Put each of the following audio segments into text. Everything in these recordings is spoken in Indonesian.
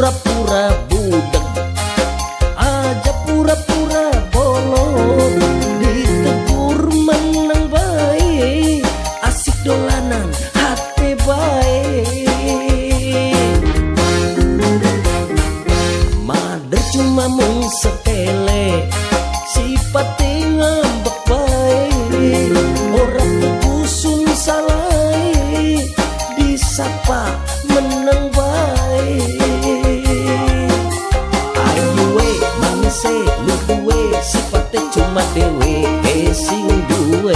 pura-pura budeg, aja pura-pura bolong, ditegur menang baik, asik dolanan hati baik. Mader cuma mung sepele, sifatnya ngambek baik, orang kusun salai, disapa menang baik. Ayo we mangse lu duwe, sifatnya cuma dewe sing duwe.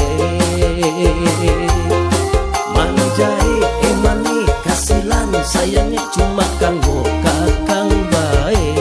Manjai emani kasilan, sayangnya cuma kanggo kakang baik.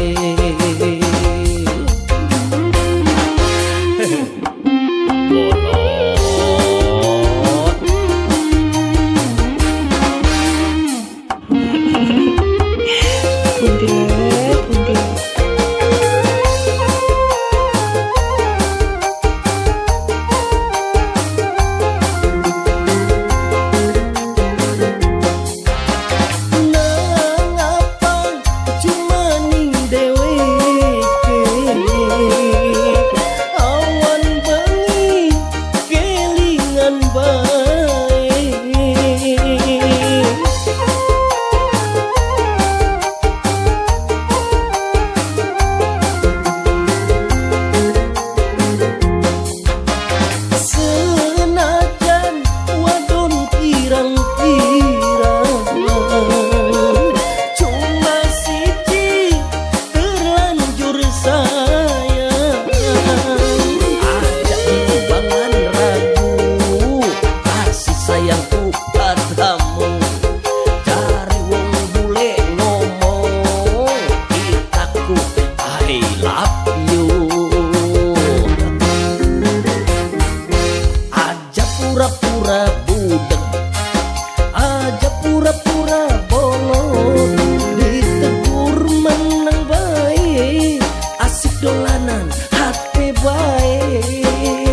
Pura-pura budeg, aja pura-pura bolong, ditegur menang baik, asik dolanan hati baik.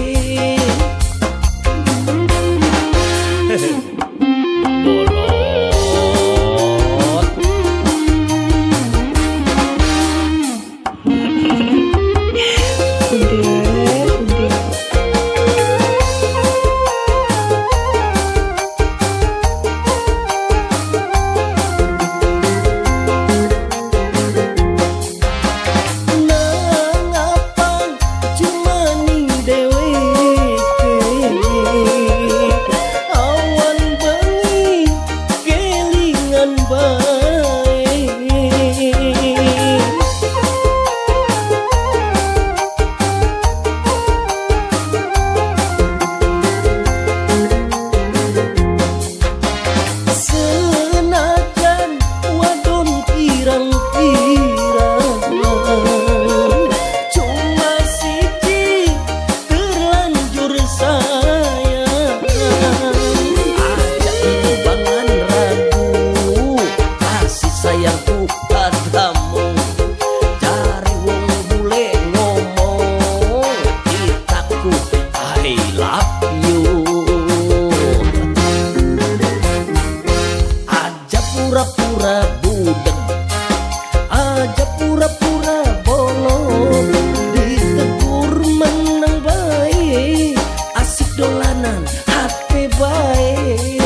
Pura-pura budeg, aja pura-pura bolong, ditegur menang baik, asik dolanan hati baik.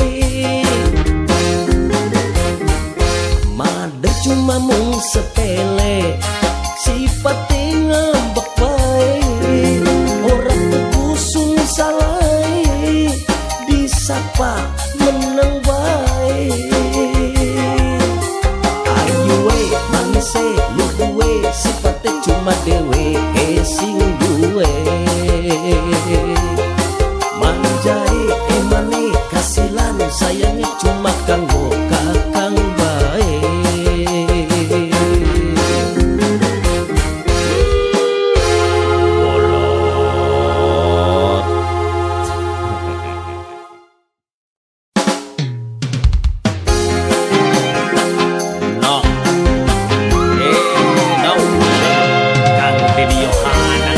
Mader cuma mung sepele, sifatnya ngambek baik, orang kusun salai, disapa menang baik. Mangse lu duwe, sifatnya cuma dewe sing duwe. Manjai emani kasilan, sayangnya cuma kanggo kakang baik. Kang Dedi Yohana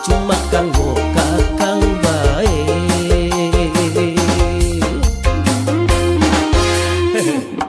cuma kanggo kakang bae.